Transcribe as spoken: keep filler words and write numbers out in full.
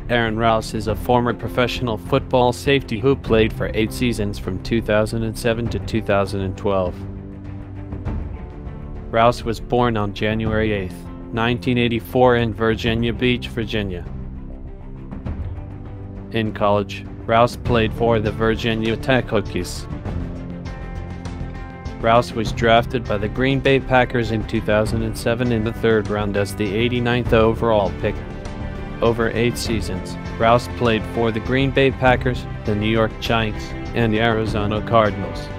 Aaron Rouse is a former professional football safety who played for eight seasons from two thousand seven to two thousand twelve. Rouse was born on January eighth, nineteen eighty-four in Virginia Beach, Virginia. In college, Rouse played for the Virginia Tech Hokies. Rouse was drafted by the Green Bay Packers in two thousand seven in the third round as the eighty-ninth overall pick. Over eight seasons, Rouse played for the Green Bay Packers, the New York Giants, and the Arizona Cardinals.